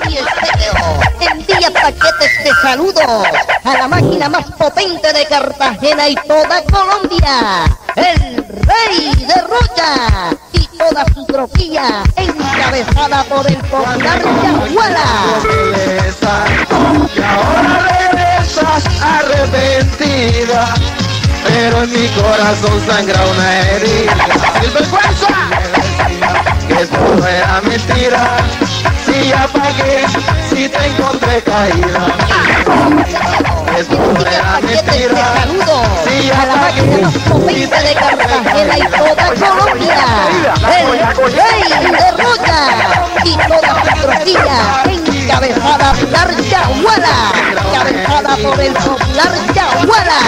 DJ Estéreo envía paquetes de saludos a la máquina más potente de Cartagena y toda Colombia, el Rey de Rocha y toda su tropilla, encabezada por el popular Yaguara. Y ahora regresas arrepentida, pero en mi corazón sangra una herida. ¡El vergüenza! Que todo era mentira, si ya pagué, si te encontré caída. Que todo era mentira, si ya a la máquina más potente de Cartagena y toda Colombia, el Rey de Rocha y toda su tropilla, encabezada por Yaguara, encabezada por el popular Yaguara.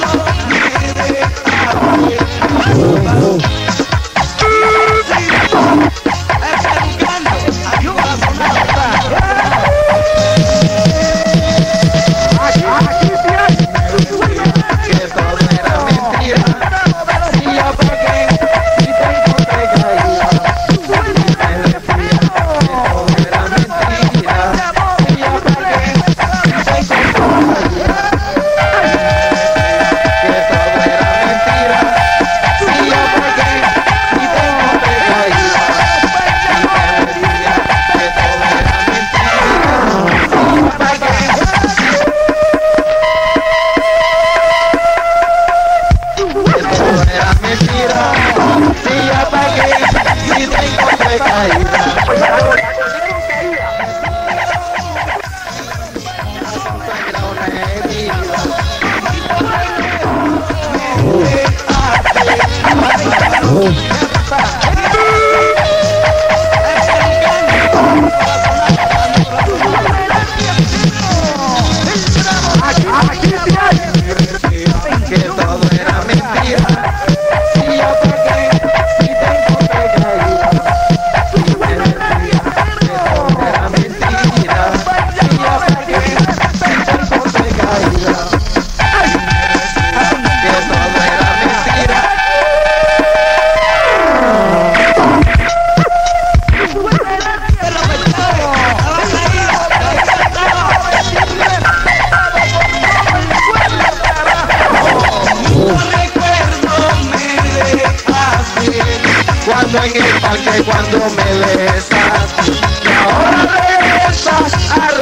En el parque cuando me besas, y ahora regresas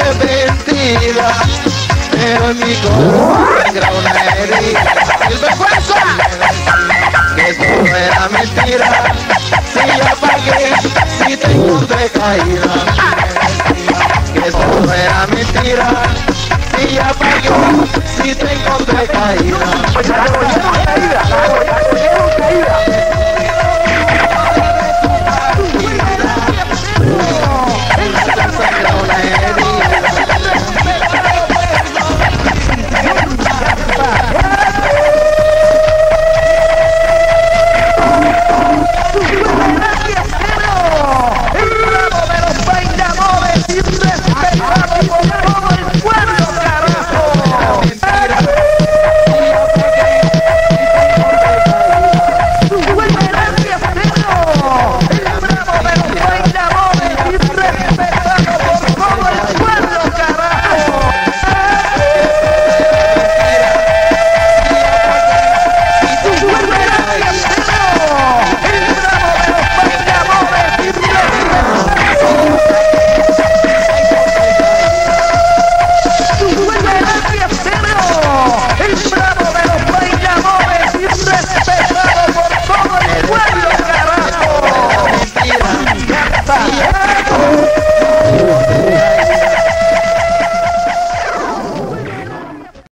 arrepentida, pero en mi corazón sangra una herida. ¡El vergüenza! Que todo era mentira, si ya pagué, si te encontré caída. Que todo era mentira, si ya pagué, si te encontré caída.